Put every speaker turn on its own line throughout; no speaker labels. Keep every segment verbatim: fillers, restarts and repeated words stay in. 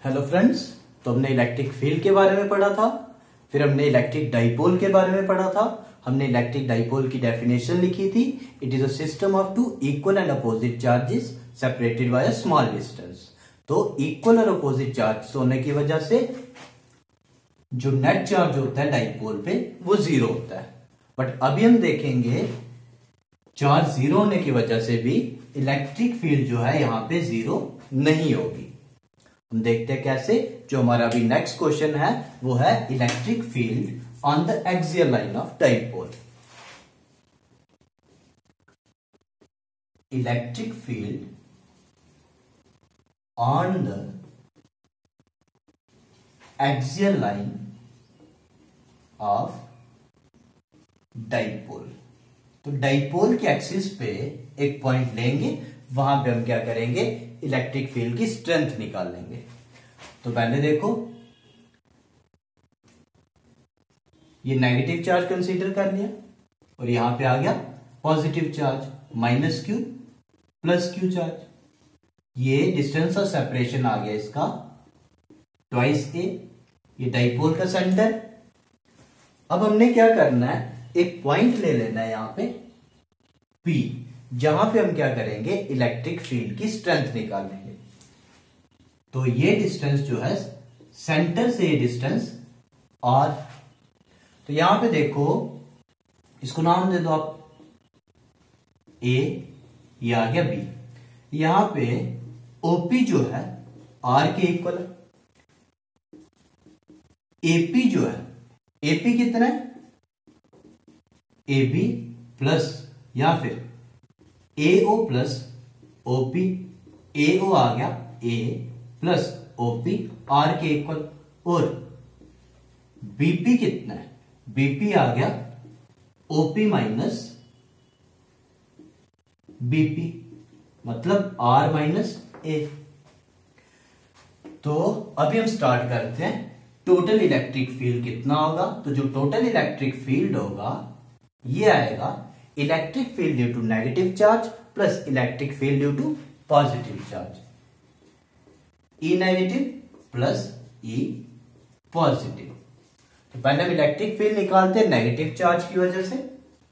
Hello friends, तो हमने electric field के बारे में पढ़ा था, फिर हमने इलेक्ट्रिक डाइपोल के बारे में पढ़ा था। हमने इलेक्ट्रिक डाइपोल की डेफिनेशन लिखी थी। It is a system of two equal and opposite charges separated by a small distance. तो इक्वल और अपोजिट चार्ज होने की वजह से जो नेट चार्ज होता है डाइपोल पे वो जीरो होता है। बट अभी हम देखेंगे चार्ज जीरो होने की वजह से भी इलेक्ट्रिक फील्ड जो है यहां पे जीरो नहीं होगी। हम देखते हैं कैसे। जो हमारा अभी नेक्स्ट क्वेश्चन है वो है electric field on the axial line of dipole. Electric field on the axial line of dipole. तो डाइपोल के एक्सिस पे एक पॉइंट लेंगे, वहां पे हम क्या करेंगे, इलेक्ट्रिक फील्ड की स्ट्रेंथ निकाल लेंगे। तो पहले देखो, ये नेगेटिव चार्ज कंसीडर कर लिया और यहां पे आ गया positive charge, minus Q plus Q charge. ये डिस्टेंस ऑफ सेपरेशन आ गया इसका ट्वाइस ए। ये डाइपोल का सेंटर। अब हमने क्या करना है, एक पॉइंट ले लेना है यहां पे P, जहां पे हम क्या करेंगे, इलेक्ट्रिक फील्ड की स्ट्रेंथ निकालेंगे। तो ये डिस्टेंस जो है सेंटर से ये डिस्टेंस और, तो यहां पे देखो, इसको नाम दे दो आप A, ये आ गया B। यहां पे ओपी जो है R के इक्वल है। एपी जो है, एपी कितना है, ए बी प्लस या फिर ए ओ प्लस ओपी। ए ओ आ गया ए प्लस ओपी आर के इक्वल। और बीपी कितना है, बीपी आ गया ओपी माइनस बीपी, मतलब आर माइनस ए। तो अभी हम स्टार्ट करते हैं। टोटल इलेक्ट्रिक फील्ड कितना होगा, तो जो टोटल इलेक्ट्रिक फील्ड होगा ये आएगा electric field due to negative charge plus electric field due to positive charge. E negative plus E positive. तो पहले हम इलेक्ट्रिक फील्ड निकालते हैं नेगेटिव चार्ज की वजह से।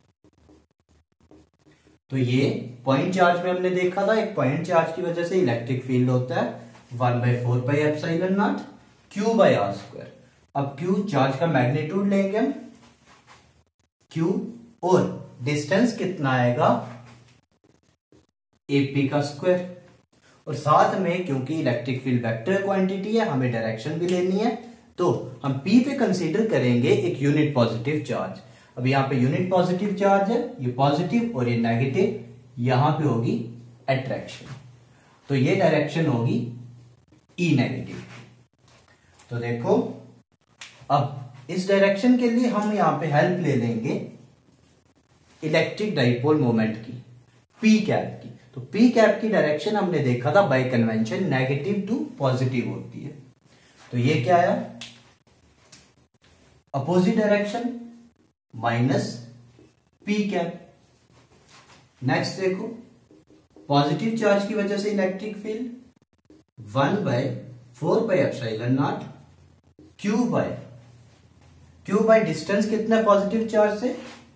तो ये पॉइंट चार्ज में हमने देखा था, एक पॉइंट चार्ज की वजह से इलेक्ट्रिक फील्ड होता है one by four pi epsilon naught Q by R square. अब क्यू चार्ज का मैग्नीट्यूड लेंगे हम, क्यू, और डिस्टेंस कितना आएगा, एपी का स्क्वायर। और साथ में क्योंकि इलेक्ट्रिक फील्ड वेक्टर क्वांटिटी है, हमें डायरेक्शन भी लेनी है, तो हम पी पे कंसीडर करेंगे एक यूनिट पॉजिटिव चार्ज। अब यहां पे यूनिट पॉजिटिव चार्ज है, ये पॉजिटिव और ये नेगेटिव, यहां पे होगी अट्रैक्शन। तो ये डायरेक्शन होगी ई नेगेटिव। तो देखो, अब इस डायरेक्शन के लिए हम यहां पे हेल्प ले लेंगे इलेक्ट्रिक डाइपोल मोमेंट की, पी कैप की। तो पी कैप की डायरेक्शन हमने देखा था by convention negative to positive होती है। तो ये क्या आया, opposite direction minus P cap. Next देखो, पॉजिटिव चार्ज की वजह से electric field one by four by epsilon naught Q by, Q by distance कितना है पॉजिटिव चार्ज से,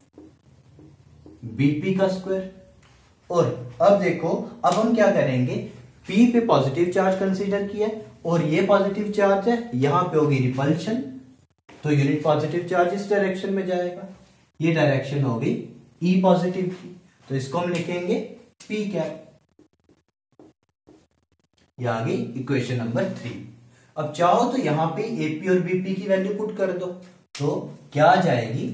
बीपी का स्क्वायर। और अब देखो, अब हम क्या करेंगे, पी पे पॉजिटिव चार्ज कंसीडर किया और ये पॉजिटिव चार्ज है, यहां पे होगी रिपल्शन। तो यूनिट पॉजिटिव चार्ज इस डायरेक्शन में जाएगा, ये डायरेक्शन होगी ई पॉजिटिव की। तो इसको हम लिखेंगे पी कैप। ये आ गई इक्वेशन नंबर थ्री। अब चाहो तो यहां पे एपी और बीपी की वैल्यू पुट कर दो, तो क्या आ जाएगी,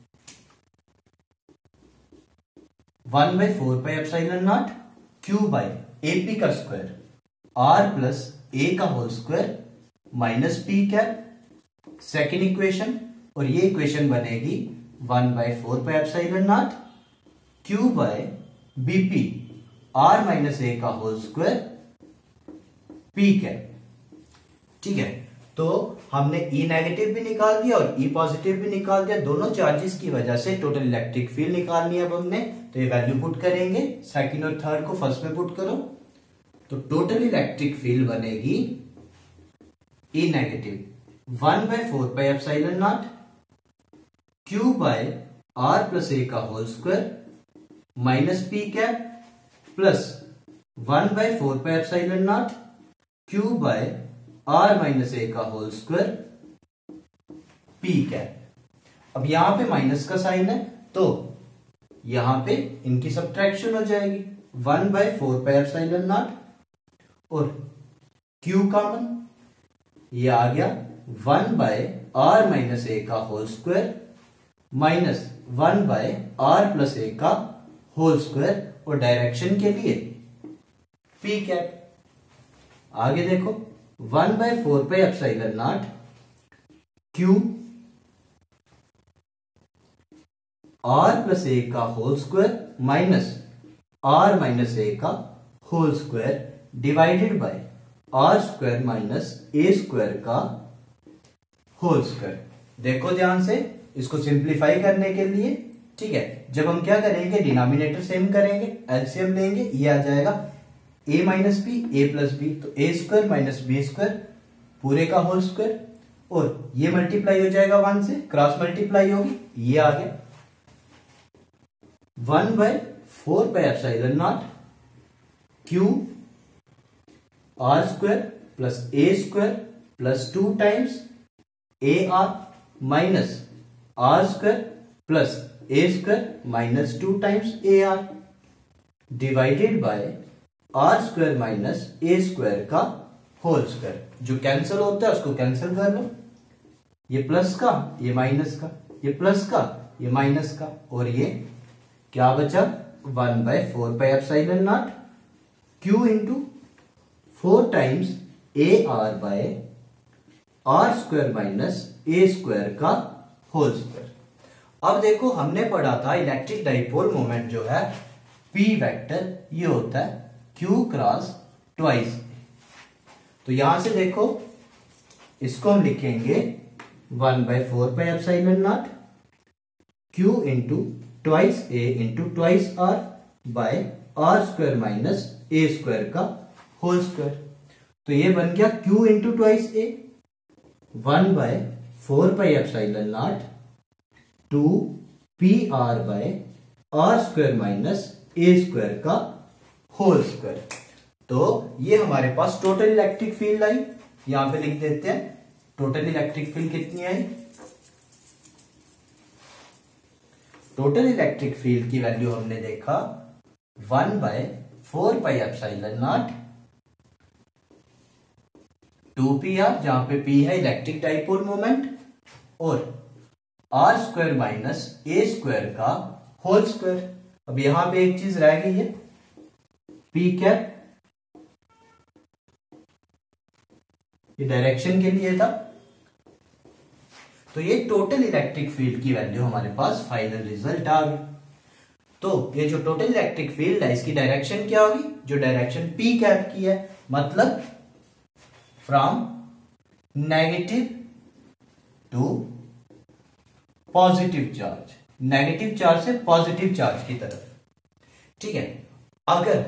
one by four pi epsilon naught Q by AP का स्क्वायर आर प्लस ए का whole square minus P cap, second equation. और ये इक्वेशन बनेगी one by four pi epsilon naught Q by BP R minus A का whole square P cap. ठीक है, तो हमने ई नेगेटिव भी निकाल दिया और ई पॉजिटिव भी निकाल दिया। दोनों चार्जेस की वजह से टोटल इलेक्ट्रिक फील्ड निकालनी है अब हमने। तो ये वैल्यू पुट करेंगे, सेकंड और थर्ड को फर्स्ट में पुट करो। तो टोटल इलेक्ट्रिक फील्ड बनेगी E negative one by four pi epsilon naught Q by R plus A का whole square minus P cap plus one by four pi epsilon naught Q by R minus A का whole square P cap. अब यहां पे minus का sign है तो यहां पे इनकी सब्ट्रैक्शन हो जाएगी, one by four pi epsilon naught और क्यू कॉमन, ये आ गया one by R minus A का whole square minus one by R plus A का होल स्क्वायर और डायरेक्शन के लिए पी कैप। आगे देखो one by four pi epsilon naught Q R plus A का whole square minus R minus A का whole square divided by R square minus A square का whole square. देखो ध्यान से, इसको सिंप्लीफाई करने के लिए, ठीक है, जब हम क्या करेंगे डिनोमिनेटर सेम करेंगे, एलसीएम लेंगे, ये आ जाएगा a minus B A plus B, तो A square minus B square पूरे का होल स्क्वायर और ये मल्टीप्लाई हो जाएगा वन से, क्रॉस मल्टीप्लाई होगी, ये आ गया one by four pi epsilon naught Q R square plus A square plus two times A R minus R square plus A square minus two times A R divided by R square minus A square का whole square. जो cancel होता है उसको cancel कर लो, ये plus का ये minus का, ये प्लस का ये माइनस का, और ये क्या बचा one by four pi epsilon naught Q into four times A R by R square minus A square का होल स्क्वायर। अब देखो हमने पढ़ा था इलेक्ट्रिक डाइपोल मोमेंट जो है पी वेक्टर, ये होता है क्यू क्रॉस ट्वाइस। तो यहां से देखो इसको हम लिखेंगे one by four pi epsilon naught Q into twice A into twice R by R square minus A square का होल स्क्वायर। तो ये बन गया Q into twice A one by four pi epsilon naught two P R by R square minus A square का whole square. तो ये हमारे पास टोटल इलेक्ट्रिक फील्ड आई, यहां पे लिख देते हैं टोटल इलेक्ट्रिक फील्ड कितनी आई। टोटल इलेक्ट्रिक फील्ड की वैल्यू हमने देखा one by four pi epsilon naught two P R, जहां पे पी है इलेक्ट्रिक डाइपोल मोमेंट, और R square minus A square का होल स्क्वायर। अब यहां पे एक चीज रह गई है पी कैप, ये डायरेक्शन के लिए था। तो ये टोटल इलेक्ट्रिक फील्ड की वैल्यू हमारे पास फाइनल रिजल्ट आ गई। तो ये जो टोटल इलेक्ट्रिक फील्ड है इसकी डायरेक्शन क्या होगी, जो डायरेक्शन पी कैप की है, मतलब from negative to positive charge, negative charge से पॉजिटिव चार्ज की तरफ, ठीक है। अगर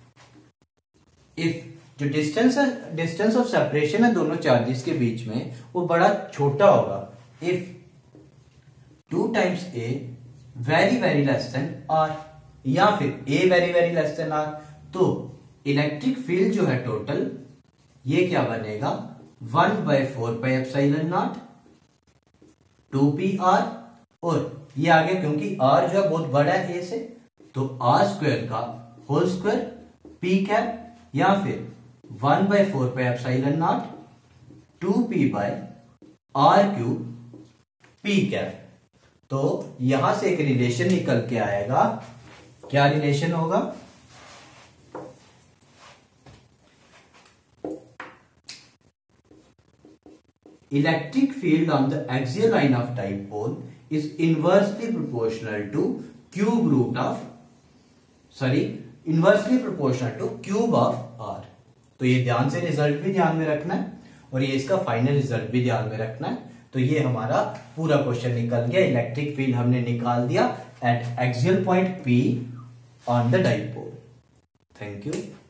इफ जो डिस्टेंस है, डिस्टेंस ऑफ सेपरेशन है दोनों चार्जेस के बीच में, वो बड़ा छोटा होगा, if two times A very very less than R, या फिर A very very less than R, तो इलेक्ट्रिक फील्ड जो है टोटल ये क्या बनेगा one by four pi epsilon naught two P R, और ये आ गया क्योंकि आर जो है बहुत बड़ा है ए से, तो आर स्क्वायर का होल स्क्वायर पी कैप, या फिर one by four pi epsilon naught two P by R cube P cap. तो यहां से एक रिलेशन निकल के आएगा, क्या रिलेशन होगा, electric field on the axial line of dipole is inversely proportional to cube root of sorry inversely proportional to cube of r। तो ये ध्यान से रिजल्ट भी ध्यान में रखना है और ये इसका फाइनल रिजल्ट भी ध्यान में रखना है। तो ये हमारा पूरा क्वेश्चन निकल गया, इलेक्ट्रिक फील्ड हमने निकाल दिया at axial point P on the dipole. Thank you.